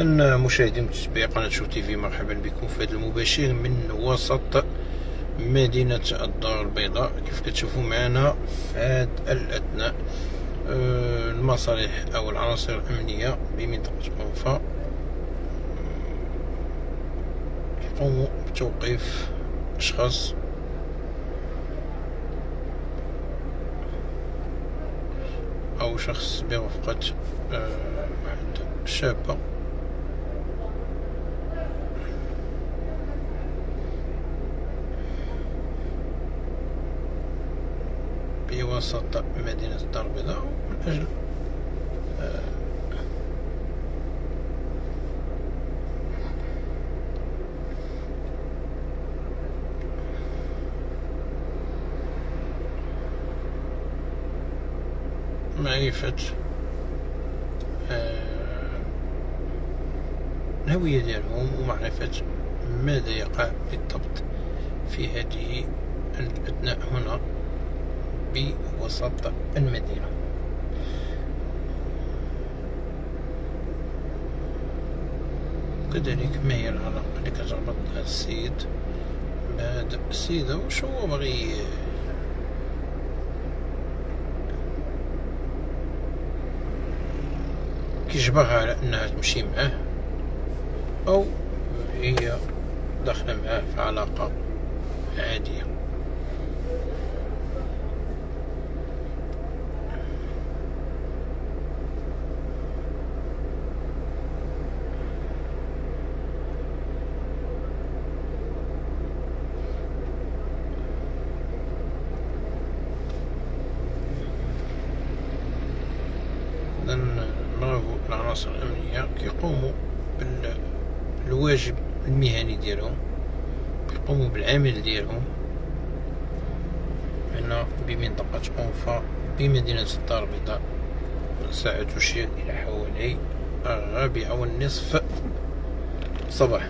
إذن مشاهدي متابعي قناة شوف تيفي، مرحبا بكم في هذا المباشر من وسط مدينة الدار البيضاء. كيف كتشوفوا معنا في هذا الأثناء المصالح أو العناصر الأمنية بمنطقة أنفا يقوموا بتوقيف أشخاص أو شخص برفقة واحد شابة بوسط مدينة الدار البيضاء من أجل معرفة الهوية ديالهم ومعرفة ماذا يقع بالضبط في هذه الأثناء هنا بوسط المدينة. كذلك ما هي العلاقة اللي كتربط هذا السيد بهذا السيدة؟ واش هو باغي كيجبرها على انها تمشي معاه، او هي داخله معاه في علاقة عادية؟ نرغب العناصر الأمنية كيقوموا بالواجب المهني ديالهم، كيقوموا بالعمل ديالهم هنا بمنطقة أنفا بمدينة الدار البيضاء. الساعة تشير إلى حوالي 4:30 صباحا.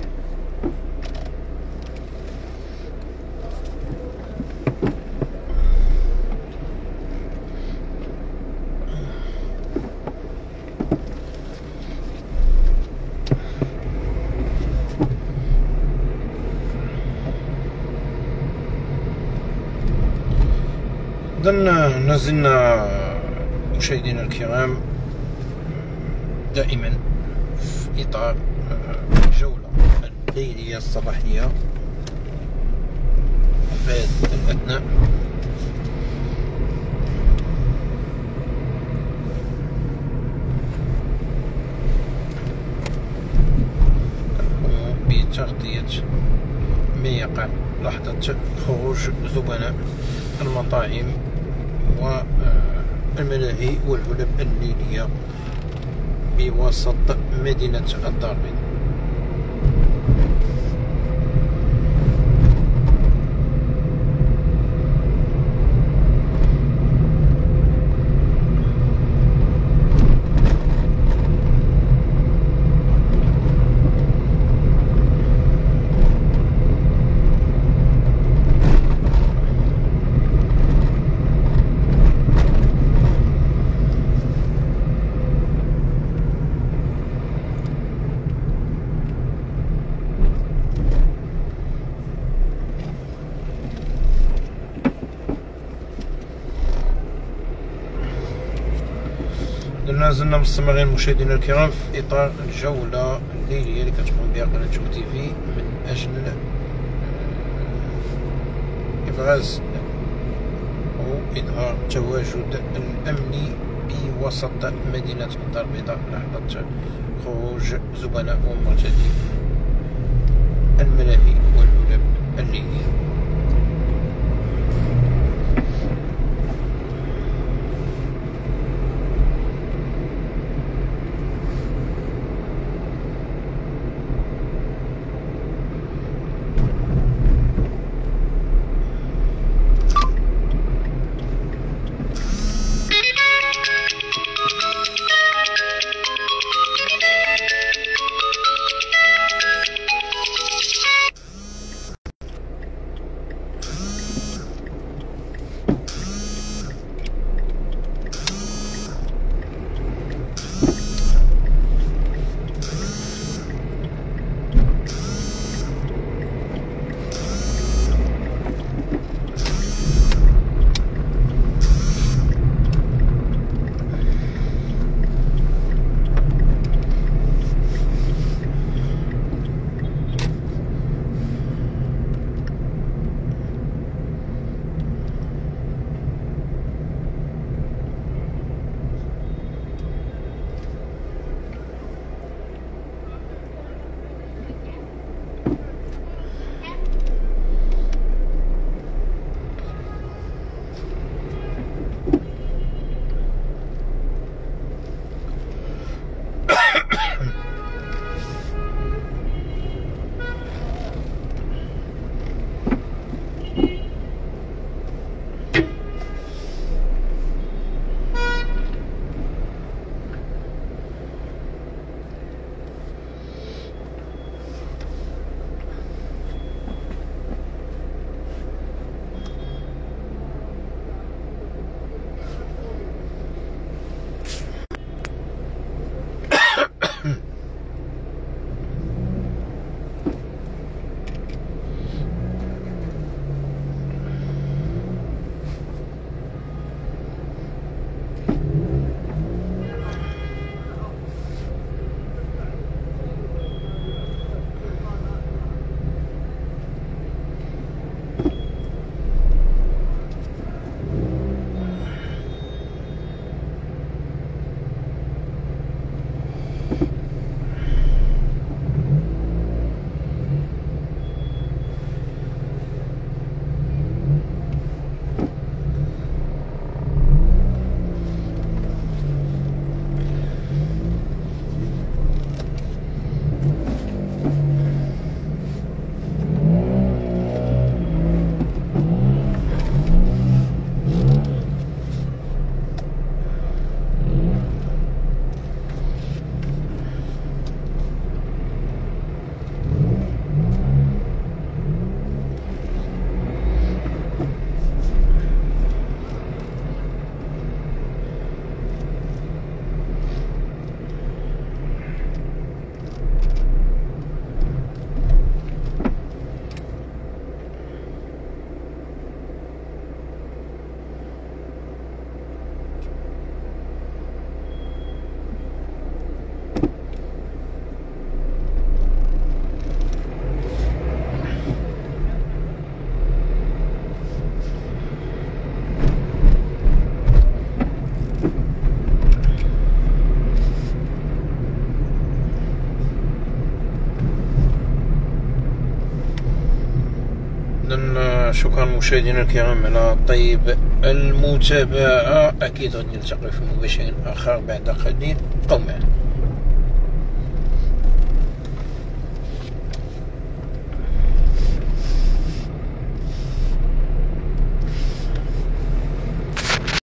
إذن نزلنا مشاهدينا الكرام دائما في إطار الجولة الليلية الصباحية في هذا الأثناء. نقوم بتغطية ما يقع لحظة خروج زبناء المطاعم والملاهي والعلب الليلية بوسط مدينة الدار البيضاء. لازلنا مستمرين مشاهدينا الكرام في اطار الجوله الليليه اللي كتقوم بها قناه شوف تيفي من اجل ابراز واظهار التواجد الامني بوسط مدينه الدار البيضاء لحظه خروج زبناء ومرتدي الملاهي والعلب الليليه. شكرا مشاهدينا الكرام على طيب المتابعة. أكيد غادي نلتقي في مباشر آخر بعد قليل، بقوا معنا.